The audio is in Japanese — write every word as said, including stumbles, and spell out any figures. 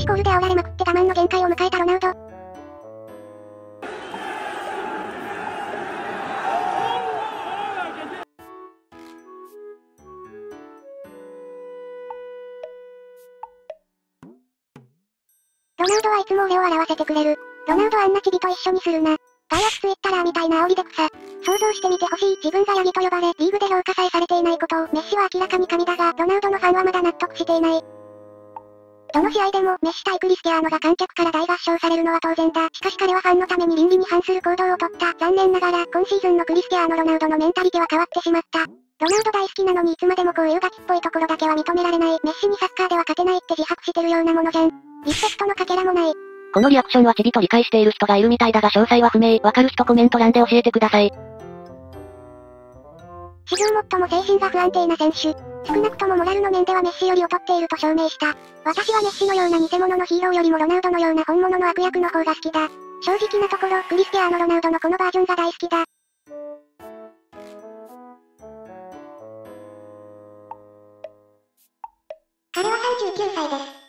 しコールで煽られまくって我慢の限界を迎えたロナウド。ロナウドはいつも俺を笑わせてくれる。ロナウドあんなチビと一緒にするな。外圧ツイッターみたいな煽りで草。想像してみてほしい。自分がヤギと呼ばれ、リーグで評価さえされていないことを、メッシは明らかに神だが、ロナウドのファンはまだ納得していない。どの試合でも、メッシ対クリスティアーノが観客から大合唱されるのは当然だ。しかし彼はファンのために倫理に反する行動をとった。残念ながら、今シーズンのクリスティアーノ・ロナウドのメンタリティは変わってしまった。ロナウド大好きなのにいつまでもこういうガキっぽいところだけは認められない。メッシにサッカーでは勝てないって自白してるようなものじゃん。リスペクトのかけらもない。 このリアクションはチビと理解している人がいるみたいだが詳細は不明。わかる人コメント欄で教えてください。 史上最も精神が不安定な選手。少なくともモラルの面ではメッシより劣っていると証明した。私はメッシのような偽物のヒーローよりもロナウドのような本物の悪役の方が好きだ。正直なところ、クリスティアーノ・ロナウドのこのバージョンが大好きだ。彼はさんじゅうきゅうさいです。